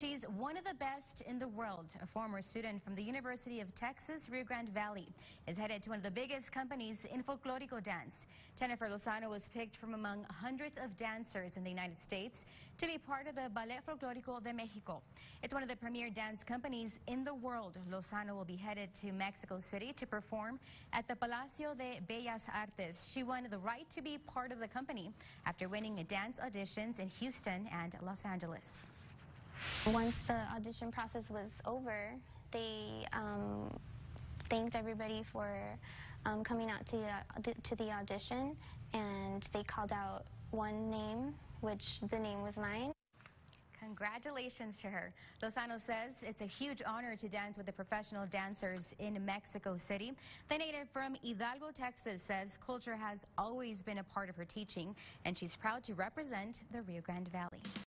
She's one of the best in the world. A former student from the University of Texas, Rio Grande Valley, is headed to one of the biggest companies in folklorico dance. Jennifer Lozano was picked from among hundreds of dancers in the United States to be part of the Ballet Folklórico de México. It's one of the premier dance companies in the world. Lozano will be headed to Mexico City to perform at the Palacio de Bellas Artes. She won the right to be part of the company after winning dance auditions in Houston and Los Angeles. Once the audition process was over, they thanked everybody for coming out to the audition, and they called out one name, which the name was mine. Congratulations to her. Lozano says it's a huge honor to dance with the professional dancers in Mexico City. The native from Hidalgo, Texas, says culture has always been a part of her teaching, and she's proud to represent the Rio Grande Valley.